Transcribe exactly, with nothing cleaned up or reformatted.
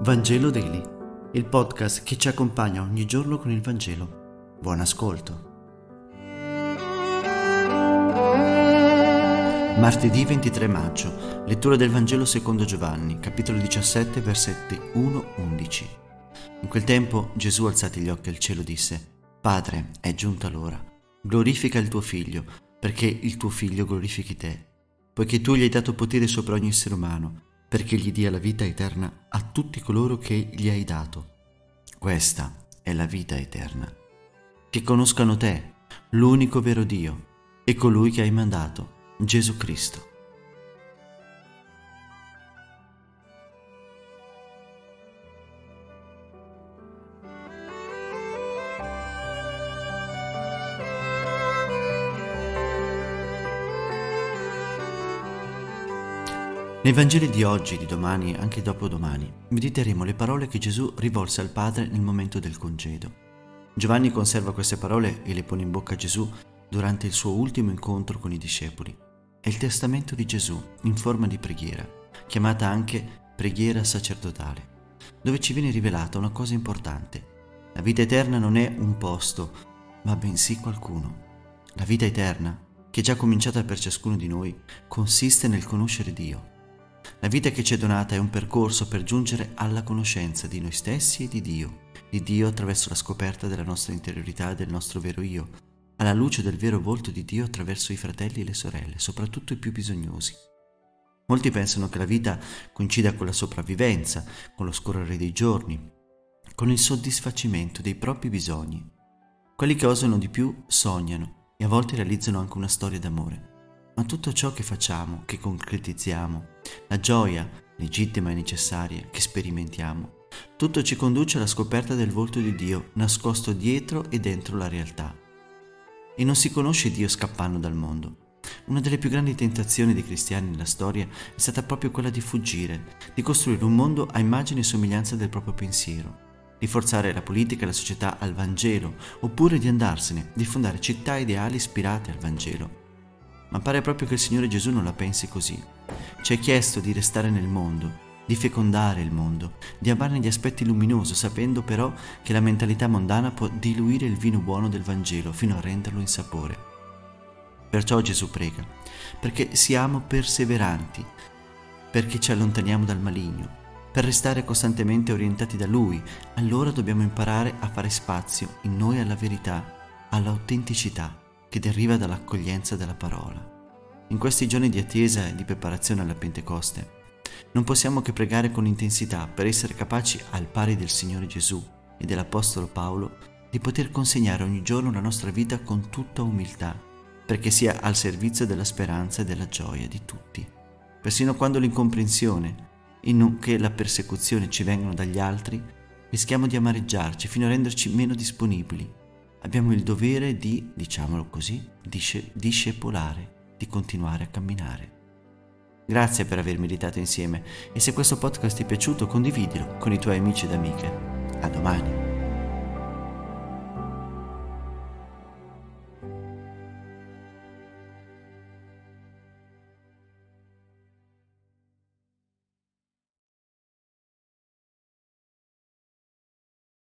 Vangelo Daily, il podcast che ci accompagna ogni giorno con il Vangelo. Buon ascolto. Martedì ventitré maggio, lettura del Vangelo secondo Giovanni, capitolo diciassette, versetti uno undici. In quel tempo Gesù, alzati gli occhi al cielo, disse: Padre, è giunta l'ora, glorifica il tuo Figlio, perché il tuo Figlio glorifichi te, poiché tu gli hai dato potere sopra ogni essere umano, perché gli dia la vita eterna a tutti coloro che gli hai dato. Questa è la vita eterna, che conoscano te, l'unico vero Dio, e colui che hai mandato, Gesù Cristo. Nei Vangeli di oggi, di domani e anche dopodomani, mediteremo le parole che Gesù rivolse al Padre nel momento del congedo. Giovanni conserva queste parole e le pone in bocca a Gesù durante il suo ultimo incontro con i discepoli. È il testamento di Gesù in forma di preghiera, chiamata anche preghiera sacerdotale, dove ci viene rivelata una cosa importante. La vita eterna non è un posto, ma bensì qualcuno. La vita eterna, che è già cominciata per ciascuno di noi, consiste nel conoscere Dio. La vita che ci è donata è un percorso per giungere alla conoscenza di noi stessi e di Dio, di Dio attraverso la scoperta della nostra interiorità e del nostro vero io, alla luce del vero volto di Dio attraverso i fratelli e le sorelle, soprattutto i più bisognosi. Molti pensano che la vita coincida con la sopravvivenza, con lo scorrere dei giorni, con il soddisfacimento dei propri bisogni. Quelli che osano di più sognano e a volte realizzano anche una storia d'amore. Ma tutto ciò che facciamo, che concretizziamo, la gioia legittima e necessaria che sperimentiamo, tutto ci conduce alla scoperta del volto di Dio nascosto dietro e dentro la realtà. E non si conosce Dio scappando dal mondo. Una delle più grandi tentazioni dei cristiani nella storia è stata proprio quella di fuggire, di costruire un mondo a immagine e somiglianza del proprio pensiero, di forzare la politica e la società al Vangelo, oppure di andarsene, di fondare città ideali ispirate al Vangelo. Ma pare proprio che il Signore Gesù non la pensi così. Ci ha chiesto di restare nel mondo, di fecondare il mondo, di amarne gli aspetti luminosi, sapendo però che la mentalità mondana può diluire il vino buono del Vangelo fino a renderlo insapore. Perciò Gesù prega, perché siamo perseveranti, perché ci allontaniamo dal maligno, per restare costantemente orientati da Lui. Allora dobbiamo imparare a fare spazio in noi alla verità, all'autenticità, che deriva dall'accoglienza della parola. In questi giorni di attesa e di preparazione alla Pentecoste, non possiamo che pregare con intensità per essere capaci, al pari del Signore Gesù e dell'Apostolo Paolo, di poter consegnare ogni giorno la nostra vita con tutta umiltà, perché sia al servizio della speranza e della gioia di tutti. Persino quando l'incomprensione e nonché la persecuzione ci vengono dagli altri, rischiamo di amareggiarci fino a renderci meno disponibili. Abbiamo il dovere di, diciamolo così, discepolare, di continuare a camminare. Grazie per aver meditato insieme e se questo podcast ti è piaciuto condividilo con i tuoi amici ed amiche. A domani!